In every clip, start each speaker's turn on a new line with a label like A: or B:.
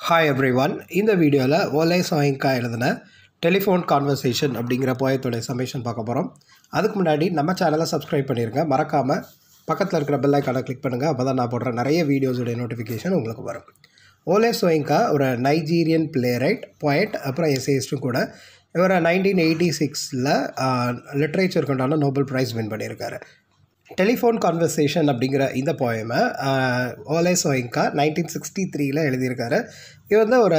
A: Hi everyone. இந்த வீடியோல Wole Soyinka எழுதின டெலிஃபோன் கான்வர்சேஷன் அப்படிங்கிற போயத்தோட சம்மேஷன் பார்க்க போறோம். அதுக்கு முன்னாடி நம்ம சேனலை சப்ஸ்கிரைப் பண்ணிருங்க. மறக்காம பக்கத்துல இருக்கிற பெல் ஐகானை கிளிக் பண்ணுங்க. அப்பதான் நான் போடுற நிறைய வீடியோஸோட நோட்டிஃபிகேஷன் உங்களுக்கு வரும். Wole Soyinka ஒரு நைஜீரியன் பிளேரைட், போயட், அப்புறம் எசேயிஸ்டும் கூட. இவர் 1986ல லிட்ரேச்சருக்குண்டான நோபல் பிரைஸ் வின் பண்ணியிருக்காரு. டெலிஃபோன் கான்வர்சேஷன் அப்படிங்கிற இந்த போயமை Wole Soyinka 1963ல் எழுதியிருக்காரு. இது வந்து ஒரு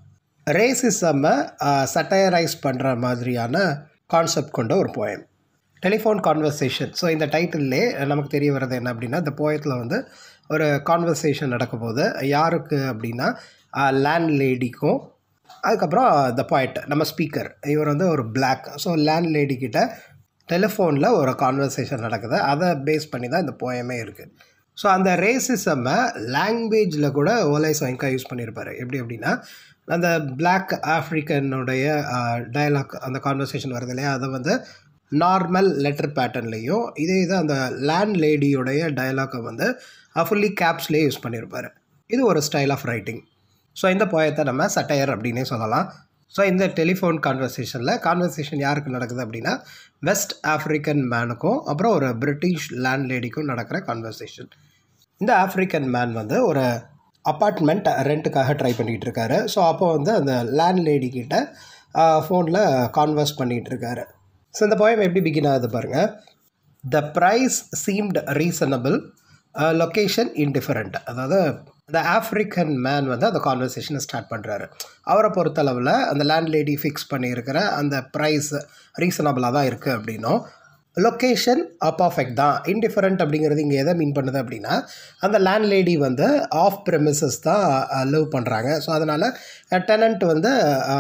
A: ரேசிசம்மை சட்டையரைஸ் பண்ணுற மாதிரியான கான்செப்ட் கொண்ட ஒரு போயம். Telephone conversation. ஸோ இந்த டைட்டில்லே நமக்கு தெரிய வர்றது என்ன அப்படின்னா, இந்த போயத்தில் வந்து ஒரு கான்வர்சேஷன் நடக்கும்போது யாருக்கு அப்படின்னா லேண்ட் லேடிக்கும், அதுக்கப்புறம் த போயட் நம்ம ஸ்பீக்கர் இவர் வந்து ஒரு பிளாக். ஸோ லேண்ட் லேடிக்கிட்ட டெலிஃபோனில் ஒரு கான்வர்சேஷன் நடக்குது. அதை பேஸ் பண்ணி தான் இந்த போயமே இருக்குது. ஸோ அந்த ரேசிசம்மை லாங்குவேஜில் கூட Wole Soyinka யூஸ் பண்ணியிருப்பார். எப்படி அப்படின்னா, அந்த பிளாக் ஆஃப்ரிக்கனுடைய டயலாக், அந்த கான்வர்சேஷன் வருது இல்லையா, அதை வந்து நார்மல் லெட்டர் பேட்டர்ன்லேயும், இதே இது அந்த லேண்ட் லேடியோடைய டயலாக்கை வந்து ஃபுல்லி கேப்ஸ்லேயே யூஸ் பண்ணியிருப்பார். இது ஒரு ஸ்டைல் ஆஃப் ரைட்டிங். ஸோ இந்த போயத்தை நம்ம சட்டையர் அப்படின்னே சொல்லலாம். ஸோ இந்த டெலிஃபோன் கான்வர்சேஷன் யாருக்கு நடக்குது அப்படின்னா, வெஸ்ட் ஆஃப்ரிக்கன் மேனுக்கும் அப்புறம் ஒரு பிரிட்டிஷ் லேண்ட் லேடிக்கும் நடக்கிற கான்வர்சேஷன். இந்த ஆஃப்ரிக்கன் மேன் வந்து ஒரு அப்பார்ட்மெண்ட் ரெண்ட்டுக்காக ட்ரை பண்ணிகிட்டு இருக்காரு. ஸோ அப்போ வந்து அந்த லேண்ட் லேடி கிட்ட ஃபோனில் கான்வர்ஸ் பண்ணிகிட்டு இருக்காரு. ஸோ இந்த போயம் எப்படி பிகின் ஆகுது பாருங்கள். The price seemed reasonable, location indifferent. அதாவது அந்த ஆஃப்ரிக்கன் மேன் வந்து அந்த கான்வர்சேஷனை ஸ்டார்ட் பண்ணுறாரு. அவரை பொறுத்தளவில் அந்த லேண்ட் லேடி ஃபிக்ஸ் பண்ணியிருக்கிற அந்த ப்ரைஸ் ரீசனபிளாக தான் இருக்குது அப்படின்னும், லொக்கேஷன் பர்ஃபெக்ட் தான். இன்டிஃபரண்ட் அப்படிங்கிறது இங்கே எதை மீன் பண்ணுது அப்படின்னா, அந்த லேண்ட் லேடி வந்து ஆஃப் ப்ரெமிசஸ் தான் லிவ் பண்ணுறாங்க. ஸோ அதனால் டெனண்ட் வந்து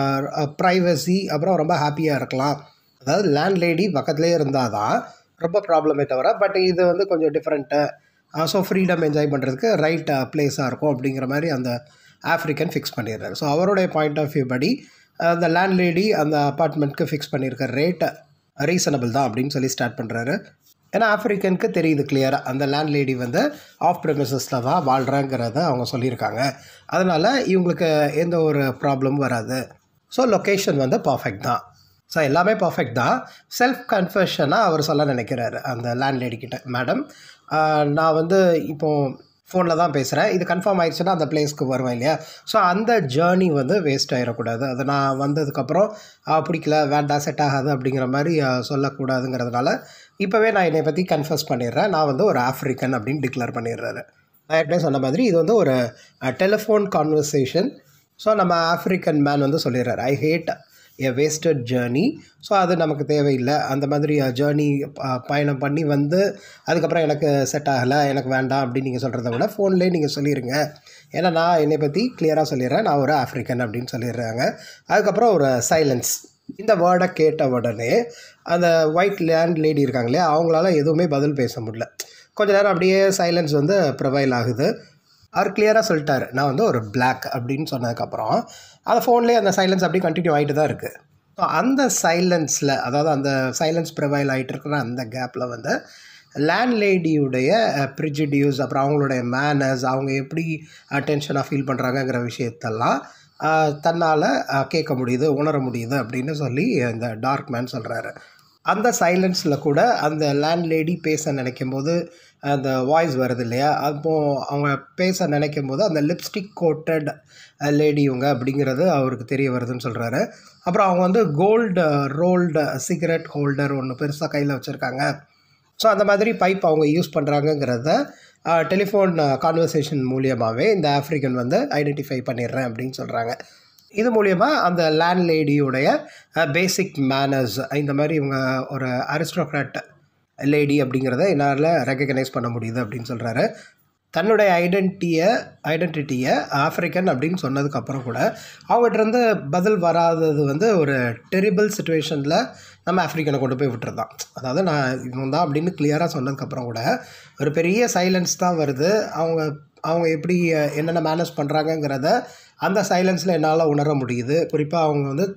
A: ப்ரைவசி அப்புறம் ரொம்ப ஹாப்பியாக இருக்கலாம். அதாவது லேண்ட் லேடி பக்கத்துலேயே இருந்தால் தான் ரொம்ப ப்ராப்ளமே தவிர, பட் இது வந்து கொஞ்சம் டிஃப்ரெண்ட்டு. ஸோ ஃப்ரீடம் என்ஜாய் பண்ணுறதுக்கு ரைட் பிளேஸாக இருக்கும் அப்படிங்கிற மாதிரி அந்த ஆஃப்ரிக்கன் ஃபிக்ஸ் பண்ணிடுறாரு. ஸோ அவருடைய பாயிண்ட் ஆஃப் வியூ படி அந்த லேண்ட் லேடி அந்த அப்பார்ட்மெண்ட்க்கு ஃபிக்ஸ் பண்ணியிருக்க ரேட் ரீசனபிள் தான் அப்படின்னு சொல்லி ஸ்டார்ட் பண்ணுறாரு. ஏன்னா ஆஃப்ரிக்கனுக்கு தெரியுது கிளியராக, அந்த லேண்ட் லேடி வந்து ஆஃப் ப்ரெமிசஸில் தான் வாழ்கிறாங்கிறத அவங்க சொல்லியிருக்காங்க. அதனால் இவங்களுக்கு எந்த ஒரு ப்ராப்ளமும் வராது. ஸோ லொக்கேஷன் வந்து பர்ஃபெக்ட் தான். ஸோ எல்லாமே பர்ஃபெக்ட் தான். செல்ஃப் கன்ஃபெஷனாக அவர் சொல்ல நினைக்கிறாரு அந்த லேண்ட் லேடிக்கிட்ட. மேடம், நான் வந்து இப்போது ஃபோனில் தான் பேசுகிறேன், இது கன்ஃபார்ம் ஆயிடுச்சுன்னா அந்த பிளேஸ்க்கு வருவேன் இல்லையா. ஸோ அந்த ஜேர்னி வந்து வேஸ்ட் ஆகிடக்கூடாது. அது நான் வந்ததுக்கப்புறம் பிடிக்கல, வேண்டாம், செட் ஆகாது அப்படிங்கிற மாதிரி சொல்லக்கூடாதுங்கிறதுனால இப்போவே நான் என்னை பற்றி கன்ஃபஸ் பண்ணிடுறேன், நான் வந்து ஒரு ஆஃப்ரிக்கன் அப்படின்னு டிக்ளேர் பண்ணிடுறாரு. நான் ஏற்கனவே சொன்ன மாதிரி இது வந்து ஒரு டெலிஃபோன் கான்வர்சேஷன். ஸோ நம்ம ஆஃப்ரிக்கன் மேன் வந்து சொல்லிடுறாரு, I hate a wasted journey. So அது நமக்கு தேவையில்லை. அந்த மாதிரி ஜேர்னி பயணம் பண்ணி வந்து அதுக்கப்புறம் எனக்கு செட் ஆகலை, எனக்கு வேண்டாம் அப்படின்னு நீங்கள் சொல்கிறத விட ஃபோன்லேயே நீங்கள் சொல்லிடுங்க. ஏன்னா நான் என்னை பற்றி கிளியராக சொல்லிடுறேன், நான் ஒரு ஆஃப்ரிக்கன் அப்படின்னு சொல்லிடுறாங்க. அதுக்கப்புறம் ஒரு சைலன்ஸ். இந்த வேர்டை கேட்ட உடனே அந்த ஒயிட் லேண்ட் லேடி இருக்காங்க இல்லையா, அவங்களால எதுவுமே பதில் பேச முடியல. கொஞ்ச நேரம் அப்படியே சைலன்ஸ் வந்து ப்ரொவைல் ஆகுது. அவர் கிளியராக சொல்லிட்டார், நான் வந்து ஒரு பிளாக் அப்படின்னு சொன்னதுக்கப்புறம் அந்த ஃபோன்லேயே அந்த சைலன்ஸ் அப்படியே கண்டினியூ ஆகிட்டு தான் இருக்குது. ஸோ அந்த சைலன்ஸில், அதாவது அந்த சைலன்ஸ் ப்ரிவைல் ஆகிட்டு இருக்கிற அந்த கேப்பில் வந்து லேண்ட் லேடியுடைய ப்ரிஜிடியூஸ், அப்புறம் அவங்களுடைய மேனர்ஸ், அவங்க எப்படி டென்ஷனாக ஃபீல் பண்ணுறாங்கங்கிற விஷயத்தெல்லாம் தன்னால் கேட்க முடியுது, உணர முடியுது அப்படின்னு சொல்லி இந்த டார்க் மேன் சொல்கிறாரு. அந்த சைலன்ஸில் கூட அந்த லேண்ட் லேடி பேச நினைக்கும் போது அந்த வாய்ஸ் வருது இல்லையா, அப்போது அவங்க பேச நினைக்கும் போது அந்த லிப்ஸ்டிக் கோட்டட் லேடி இவங்க அப்படிங்கிறது அவருக்கு தெரிய வருதுன்னு சொல்கிறாரு. அப்புறம் அவங்க வந்து கோல்டு ரோல்டு சிகரெட் ஹோல்டர் ஒன்று பெருசாக கையில் வச்சுருக்காங்க. ஸோ அந்த மாதிரி பைப் அவங்க யூஸ் பண்ணுறாங்கங்கிறத டெலிஃபோன் கான்வர்சேஷன் மூலியமாகவே இந்த ஆஃப்ரிக்கன் வந்து ஐடென்டிஃபை பண்ணிடுறேன் அப்படின்னு சொல்கிறாங்க. இது மூலியமாக அந்த லேண்ட் லேடியுடைய பேசிக் மேனர்ஸ், இந்த மாதிரி இவங்க ஒரு அரிஸ்டோக்ராட் லேடி அப்படிங்கிறத என்னால் ரெக்கக்னைஸ் பண்ண முடியுது அப்படின்னு சொல்கிறாரு. தன்னுடைய ஐடென்டிட்டியை ஆஃப்ரிக்கன் அப்படின்னு சொன்னதுக்கப்புறம் கூட அவங்ககிட்டருந்து பதில் வராதது வந்து ஒரு டெரிபிள் சுச்சுவேஷனில் நம்ம ஆஃப்ரிக்கனை கொண்டு போய் விட்டுருதான். அதாவது நான் இவன் தான் அப்படின்னு கிளியராக சொன்னதுக்கப்புறம் கூட ஒரு பெரிய சைலன்ஸ் தான் வருது. அவங்க எப்படி என்னென்ன மேனேஜ் பண்ணுறாங்கங்கிறத அந்த சைலன்ஸில் என்னால் உணர முடியுது. குறிப்பாக அவங்க வந்து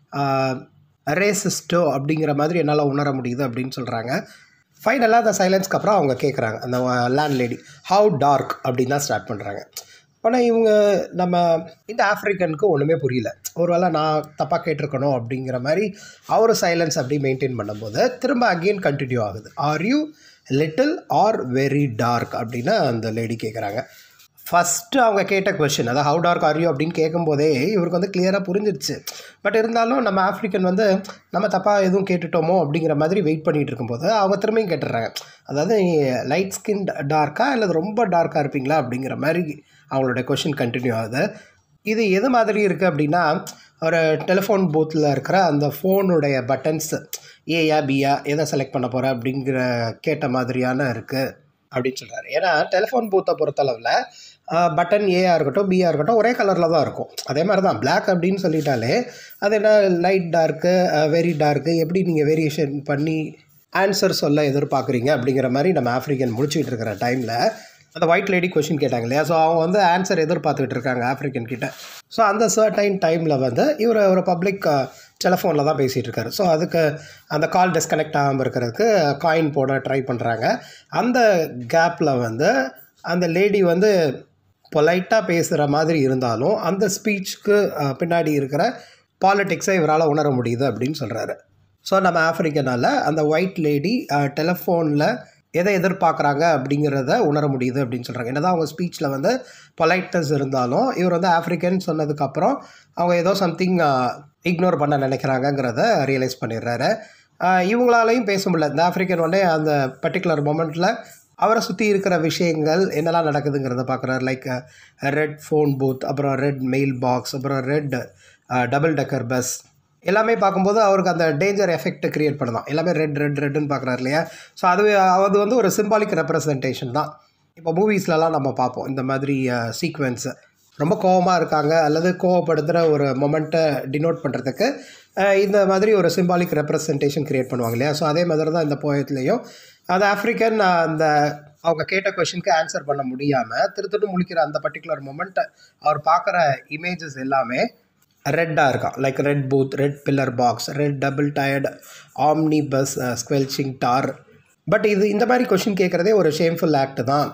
A: ரேசிஸ்டோ அப்படிங்கிற மாதிரி என்னால் உணர முடியுது அப்படின்னு சொல்கிறாங்க. ஃபைனலாக அந்த சைலன்ஸ்க்கு அப்புறம் அவங்க கேட்குறாங்க, அந்த லேண்ட் லேடி, ஹவு டார்க் அப்படின்னு தான் ஸ்டார்ட் பண்ணுறாங்க. ஆனால் இவங்க நம்ம இந்த ஆஃப்ரிக்கனுக்கு ஒன்றுமே புரியல. ஒருவேளை நான் தப்பாக கேட்டிருக்கணும் அப்படிங்கிற மாதிரி அவர் சைலன்ஸ் அப்படி மெயின்டைன் பண்ணும்போது திரும்ப அகெயின் கண்டினியூ ஆகுது. Are you little or very dark அப்படின்னு அந்த லேடி கேட்குறாங்க. ஃபஸ்ட்டு அவங்க கேட்ட கொஷின், அதாவது ஹவு டார்க் ஆர் யூ அப்படின்னு கேட்கும்போதே இவருக்கு வந்து கிளியராக புரிஞ்சிடுச்சு. பட் இருந்தாலும் நம்ம ஆஃப்ரிக்கன் வந்து நம்ம தப்பாக எதுவும் கேட்டுட்டோமோ அப்படிங்கிற மாதிரி வெயிட் பண்ணிகிட்டு இருக்கும்போது அவங்க திரும்பியும் கேட்டுடுறாங்க. அதாவது லைட் ஸ்கின் டார்க்காக அல்லது ரொம்ப டார்க்காக இருப்பீங்களா அப்படிங்கிற மாதிரி அவங்களோட கொஷின் கண்டினியூ ஆகுது. இது எது மாதிரி இருக்குது அப்படின்னா, ஒரு டெலிஃபோன் பூத்தில் இருக்கிற அந்த ஃபோனுடைய பட்டன்ஸ் ஏயா பியா எதை செலக்ட் பண்ண போகிற அப்படிங்கிற கேட்ட மாதிரியான இருக்குது அப்படின்னு சொல்கிறாரு. ஏன்னா டெலிஃபோன் பூத்தை பொறுத்தளவில் பட்டன் ஏயாக இருக்கட்டும் பியாக இருக்கட்டும் ஒரே கலரில் தான் இருக்கும். அதே மாதிரி தான் பிளாக் அப்படின்னு சொல்லிட்டாலே அது என்ன லைட் டார்க்கு வெரி டார்க்கு எப்படி நீங்கள் வேரியேஷன் பண்ணி ஆன்சர் சொல்ல எதிர்பார்க்குறீங்க அப்படிங்கிற மாதிரி நம்ம ஆஃப்ரிக்கன் முடிச்சுக்கிட்டு இருக்கிற டைமில் அந்த ஒயிட் லேடி கொஷின் கேட்டாங்க இல்லையா. ஸோ அவங்க வந்து ஆன்சர் எதிர்பார்த்துக்கிட்டு இருக்காங்க ஆஃப்ரிக்கன் கிட்ட. ஸோ அந்த சர்டைன் டைமில் வந்து இவர் ஒரு பப்ளிக் டெலிஃபோனில் தான் பேசிகிட்டு இருக்காரு. ஸோ அதுக்கு அந்த கால் டிஸ்கனெக்ட் ஆகாமல் இருக்கிறதுக்கு காயின் போட ட்ரை பண்ணுறாங்க. அந்த கேப்பில் வந்து அந்த லேடி வந்து பொலைட்டாக பேசுகிற மாதிரி இருந்தாலும் அந்த ஸ்பீச்சுக்கு பின்னாடி இருக்கிற பாலிட்டிக்ஸை இவரால் உணர முடியுது அப்படின்னு சொல்கிறாரு. ஸோ நம்ம ஆஃப்ரிக்கனால் அந்த ஒயிட் லேடி டெலிஃபோனில் எதை எதிர்பார்க்குறாங்க அப்படிங்கிறத உணர முடியுது அப்படின்னு சொல்கிறாங்க. என்ன தான் அவங்க ஸ்பீச்சில் வந்து பொலைட்னஸ் இருந்தாலும் இவர் வந்து ஆஃப்ரிக்கன் சொன்னதுக்கப்புறம் அவங்க ஏதோ சம்திங் இக்னோர் பண்ண நினைக்கிறாங்கங்கிறத ரியலைஸ் பண்ணிடுறாரு. இவங்களாலையும் பேச முடியல. இந்த ஆஃப்ரிக்கன் உடனே அந்த பர்டிகுலர் மொமெண்ட்டில் அவரை சுற்றி இருக்கிற விஷயங்கள் என்னெல்லாம் நடக்குதுங்கிறத பார்க்குறாரு. லைக் ரெட் ஃபோன் பூத், அப்புறம் ரெட் மெயில் பாக்ஸ், அப்புறம் ரெட் டபுள் டெக்கர் பஸ் எல்லாமே பார்க்கும்போது அவருக்கு அந்த டேஞ்சர் எஃபெக்ட் க்ரியேட் பண்ணலாம். எல்லாமே ரெட்டுன்னு பார்க்குறாரு இல்லையா. ஸோ அது வந்து ஒரு சிம்பாலிக் ரெப்ரசன்டேஷன் தான். இப்போ மூவிஸ்லலாம் நம்ம பார்ப்போம் இந்த மாதிரி சீக்வென்ஸு. ரொம்ப கோவமாக இருக்காங்க அல்லது கோவப்படுத்துகிற ஒரு மொமெண்ட்டை டினோட் பண்ணுறதுக்கு இந்த மாதிரி ஒரு சிம்பாலிக் ரெப்ரசன்டேஷன் க்ரியேட் பண்ணுவாங்க இல்லையா. ஸோ அதே மாதிரி தான் இந்த போயத்துலேயும் அந்த ஆஃப்ரிக்கன் அந்த அவங்க கேட்ட கொஷினுக்கு ஆன்சர் பண்ண முடியாமல் திருத்துட்டு முழிக்கிற அந்த பர்டிகுலர் மொமெண்ட்டை அவர் பார்க்குற இமேஜஸ் எல்லாமே ரெட்டாக இருக்கான். Like red booth, red pillar box, red double tiered omni bus, squelching tar. But இந்த மாதிரி கொஷின் கேட்குறதே ஒரு ஷேம்ஃபுல் ஆக்ட் தான்.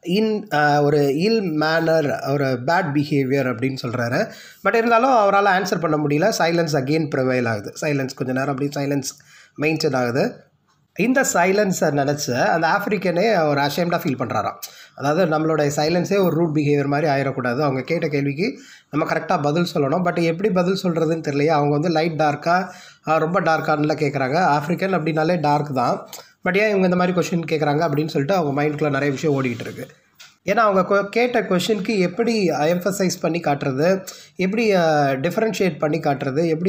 A: ஒரு இல் மேனர், ஒரு பேட் பிஹேவியர் அப்படின்னு சொல்கிறாரு. பட் இருந்தாலும் அவரால் ஆன்சர் பண்ண முடியல. சைலன்ஸ் அகெயின் ப்ரிவைல் ஆகுது. சைலன்ஸ் கொஞ்சம் நேரம் அப்படி சைலன்ஸ் மெயின்டைன் ஆகுது. இந்த சைலன்ஸை நினச்சி அந்த ஆஃப்ரிக்கனே ஒரு அஷேம்டாக ஃபீல் பண்ணுறாராம். அதாவது நம்மளுடைய சைலன்ஸே ஒரு ரூட் பிஹேவியர் மாதிரி ஆயிடக்கூடாது. அவங்க கேட்ட கேள்விக்கு நம்ம கரெக்டாக பதில் சொல்லணும். பட் எப்படி பதில் சொல்கிறதுன்னு தெரியலையே. அவங்க வந்து லைட் டார்க்காக ரொம்ப டார்க்கானல கேட்குறாங்க. ஆஃப்ரிக்கன் அப்படின்னாலே டார்க் தான். பட் ஏன் இவங்க இந்த மாதிரி கொஷின் கேட்குறாங்க அப்படின்னு சொல்லிட்டு அவங்க மைண்டுக்குள்ளே நிறைய விஷயம் ஓடிக்கிட்டு இருக்குது. ஏன்னா அவங்க கேட்ட கொஷினுக்கு எப்படி எம்ஃபசைஸ் பண்ணி காட்டுறது, எப்படி டிஃப்ரென்ஷியேட் பண்ணி காட்டுறது, எப்படி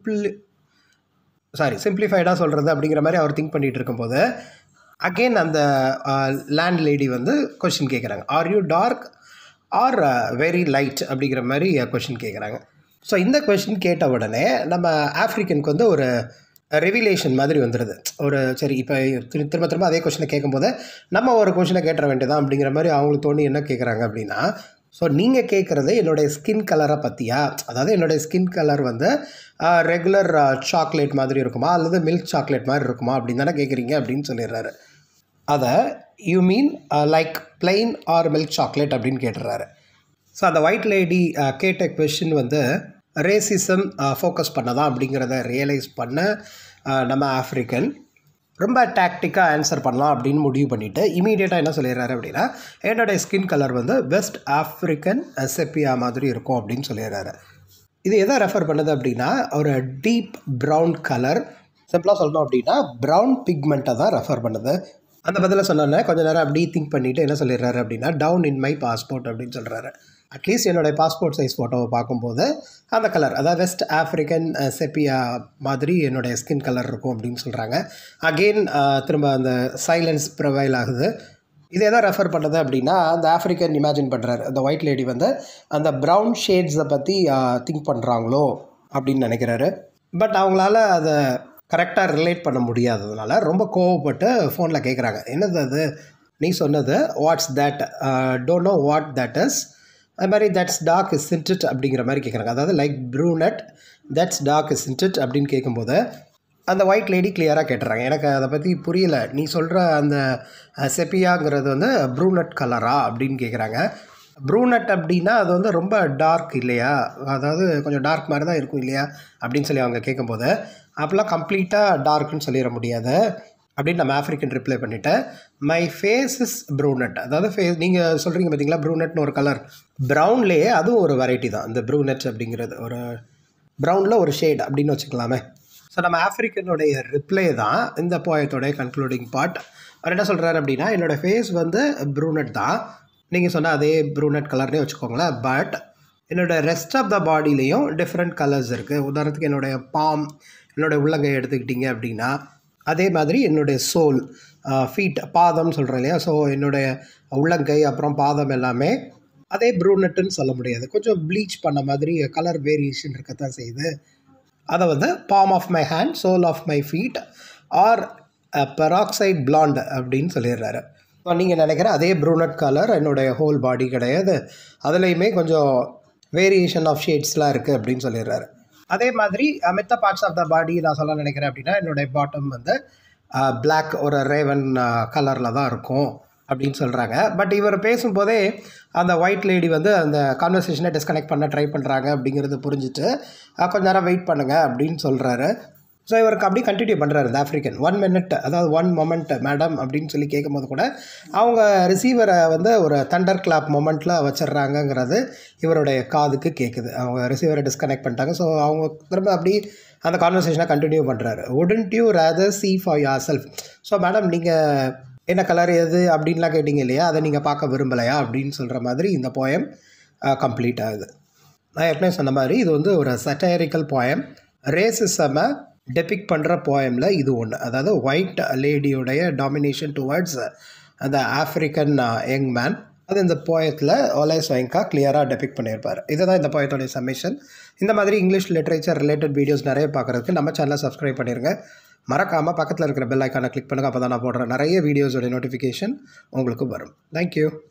A: சிம்பிளிஃபைடாக சொல்கிறது அப்படிங்கிற மாதிரி அவர் திங்க் பண்ணிகிட்டு இருக்கும்போது அகெயின் அந்த லேண்ட் லேடி வந்து கொஷின் கேட்குறாங்க. Are you dark or very light அப்படிங்கிற மாதிரி கொஷின் கேட்குறாங்க. ஸோ இந்த கொஷின் கேட்ட உடனே நம்ம ஆஃப்ரிக்கனுக்கு வந்து ஒரு ரெவிலேஷன் மாதிரி வந்துடுது. ஒரு சரி இப்போ திரும்ப அதே கொஷினை கேட்கும்போது நம்ம ஒரு கொஷினை கேட்டுற வேண்டியதான் அப்படிங்கிற மாதிரி அவங்களுக்கு தோணி என்ன கேட்குறாங்க அப்படின்னா, ஸோ நீங்கள் கேட்குறது என்னுடைய ஸ்கின் கலரை பற்றியா, அதாவது என்னுடைய ஸ்கின் கலர் வந்து ரெகுலர் சாக்லேட் மாதிரி இருக்குமா அல்லது மில்க் சாக்லேட் மாதிரி இருக்குமா அப்படின்னு தானே கேட்குறீங்க அப்படின்னு சொல்லிடுறாரு. அதை you mean like plain or milk chocolate அப்படின்னு கேட்டுறாரு. ஸோ அந்த ஒயிட் லேடி கேட்ட கொஷின் வந்து ரேசிசம் ஃபோக்கஸ் பண்ணதான் அப்படிங்கிறத ரியலைஸ் பண்ண நம்ம ஆஃப்ரிக்கன் ரொம்ப டாக்டிக்காக ஆன்சர் பண்ணலாம் அப்படின்னு முடிவு பண்ணிவிட்டு இமீடியட்டாக என்ன சொல்லிடுறாரு அப்படின்னா, என்னோடய ஸ்கின் கலர் வந்து வெஸ்ட் ஆஃப்ரிக்கன் செப்பியா மாதிரி இருக்கும் அப்படின்னு சொல்லிடுறாரு. இது எதை ரெஃபர் பண்ணுது அப்படின்னா, ஒரு டீப் ப்ரௌன் கலர், சிம்பிளாக சொல்லணும் அப்படின்னா ப்ரௌன் பிக்மெண்ட்டை தான் ரெஃபர் பண்ணுது. அந்த பதிலை சொன்னோன்னே கொஞ்சம் நேரம் அப்படி திங்க் பண்ணிவிட்டு என்ன சொல்லிடுறாரு அப்படின்னா, டவுன் இன் மை பாஸ்போர்ட் அப்படின்னு சொல்கிறாரு. அட்லீஸ்ட் என்னுடைய பாஸ்போர்ட் சைஸ் ஃபோட்டோவை பார்க்கும்போது அந்த கலர், அதாவது வெஸ்ட் ஆஃப்ரிக்கன் செப்பியா மாதிரி என்னுடைய ஸ்கின் கலர் இருக்கும் அப்படின்னு சொல்கிறாங்க. அகெயின் திரும்ப அந்த சைலன்ஸ் ப்ரிவைல் ஆகுது. இது எதை ரெஃபர் பண்ணுது அப்படின்னா, அந்த ஆஃப்ரிக்கன் இமேஜின் பண்ணுறாரு, அந்த ஒயிட் லேடி வந்து அந்த ப்ரௌன் ஷேட்ஸை பற்றி திங்க் பண்ணுறாங்களோ அப்படின்னு நினைக்கிறாரு. பட் அவங்களால அதை கரெக்டாக ரிலேட் பண்ண முடியாததுனால ரொம்ப கோவப்பட்டு ஃபோனில் கேட்குறாங்க, என்னது அது நீ சொன்னது, what's that, don't know what that is, அது மாதிரி தட்ஸ் டார்க் இஸ்ன்ட் இட் அப்படிங்கிற மாதிரி கேட்குறாங்க. அதாவது like brunette that's dark isn't it அப்படின்னு கேட்கும்போது அந்த ஒயிட் லேடி கிளியராக கேட்டுறாங்க, எனக்கு அதை பற்றி புரியல, நீ சொல்கிற அந்த செப்பியாங்கிறது வந்து ப்ரூனட் கலரா அப்படின்னு கேட்குறாங்க. ப்ரூனட் அப்படின்னா அது வந்து ரொம்ப டார்க் இல்லையா, அதாவது கொஞ்சம் டார்க் மாதிரி தான் இருக்கும் இல்லையா அப்படின்னு சொல்லி அவங்க கேட்கும்போது, அப்போல்லாம் கம்ப்ளீட்டாக டார்க்குன்னு சொல்லிட முடியாது அப்படின்னு நம்ம ஆஃப்ரிக்கன் ரிப்ளை பண்ணிவிட்டேன். மை ஃபேஸ் இஸ் ப்ரூனட், அதாவது நீங்கள் சொல்கிறீங்க பார்த்தீங்களா ப்ரூனட்னு ஒரு கலர், ப்ரௌன்லேயே அதுவும் ஒரு வெரைட்டி தான் இந்த ப்ரூனட் அப்படிங்கிறது, ஒரு ப்ரௌனில் ஒரு ஷேட் அப்படின்னு வச்சுக்கலாமே. ஸோ நம்ம ஆஃப்ரிக்கனுடைய ரிப்ளை தான் இந்த போயத்தோடைய கன்க்ளூடிங் பார்ட். அவர் என்ன சொல்கிறாரு அப்படின்னா, என்னோடய ஃபேஸ் வந்து ப்ரூனட் தான், நீங்கள் சொன்னால் அதே ப்ரூனட் கலர்னே வச்சுக்கோங்களேன், பட் என்னோடய ரெஸ்ட் ஆஃப் த பாடியிலையும் டிஃப்ரெண்ட் கலர்ஸ் இருக்குது. உதாரணத்துக்கு என்னுடைய பாம், என்னோடய உள்ளங்கை எடுத்துக்கிட்டிங்க அப்படின்னா, அதே மாதிரி என்னுடைய சோல், ஃபீட், பாதம்னு சொல்கிறேன் இல்லையா, ஸோ என்னுடைய உள்ளங்கை அப்புறம் பாதம் எல்லாமே அதே ப்ரூனட்டுன்னு சொல்ல முடியாது, கொஞ்சம் ப்ளீச் பண்ண மாதிரி கலர் வேரியேஷன் இருக்கத்தான் செய்யுது. அதை வந்து palm of my hand, sole of my feet are peroxide blonde அப்படின்னு சொல்லிடுறாரு. இப்போ நீங்கள் நினைக்கிற அதே ப்ரூனட் கலர் என்னுடைய ஹோல் பாடி கிடையாது, அதுலேயுமே கொஞ்சம் வேரியேஷன் ஆஃப் ஷேட்ஸ்லாம் இருக்குது அப்படின்னு சொல்லிடுறாரு. அதே மாதிரி மித்த பார்ட்ஸ் ஆஃப் த பாடி நான் சொல்ல நினைக்கிறேன் அப்படின்னா, என்னுடைய பாட்டம் வந்து பிளாக், ஒரு ரேவன் கலரில் தான் இருக்கும் அப்படின்னு சொல்கிறாங்க. பட் இவர் பேசும்போதே அந்த ஒயிட் லேடி வந்து அந்த கான்வர்சேஷனை டிஸ்கனெக்ட் பண்ண ட்ரை பண்ணுறாங்க அப்படிங்கிறது புரிஞ்சுட்டு கொஞ்ச நேரம் வெயிட் பண்ணுங்கள் அப்படின்னு சொல்கிறாரு. ஸோ இவருக்கு அப்படி கண்டினியூ பண்ணுறாரு இந்த ஆஃப்ரிக்கன். 1 minute, அதாவது 1 moment மேடம் அப்படின்னு சொல்லி கேட்கும்போது கூட அவங்க ரிசீவரை வந்து ஒரு தண்டர் கிளாப் மொமெண்ட்டில் வச்சிட்றாங்கங்கிறது இவருடைய காதுக்கு கேட்குது. அவங்க ரிசீவரை டிஸ்கனெக்ட் பண்ணிட்டாங்க. ஸோ அவங்க திரும்ப அப்படி அந்த கான்வர்சேஷனை கண்டினியூ பண்ணுறாரு. Wouldn't you rather see for yourself? So madam நீங்கள் என்ன கலர் எது அப்படின்லாம் கேட்டிங்க இல்லையா, அதை நீங்கள் பார்க்க விரும்பலையா அப்படின்னு சொல்கிற மாதிரி இந்த போயம் கம்ப்ளீட் ஆகுது. நான் ஏற்கனவே சொன்ன மாதிரி இது வந்து ஒரு சட்டைரிக்கல் போயம். ரேசிசமை டெபிக் பண்ணுற போயமில் இது ஒன்று. அதாவது ஒயிட் லேடியோடைய டாமினேஷன் டுவர்ட்ஸ் அந்த ஆஃப்ரிக்கன் யங் மேன், அது இந்த போயத்தில் ஓலே சோயிங்கா கிளியராக டெபிக் பண்ணியிருப்பார். இதை தான் இந்த போயத்தோடைய சம்மேஷன். இந்த மாதிரி இங்கிலீஷ் லிட்ரேச்சர் ரிலேட்டட் வீடியோஸ் நிறைய பார்க்குறதுக்கு நம்ம சேனலை சப்ஸ்கிரைப் பண்ணிடுங்க. மறக்காமல் பக்கத்தில் இருக்கிற பெல் ஐக்கானை கிளிக் பண்ணுங்கள். அப்போ தான் நான் போடுற நிறைய வீடியோஸோடைய நோட்டிஃபிகேஷன் உங்களுக்கு வரும். தேங்க்யூ.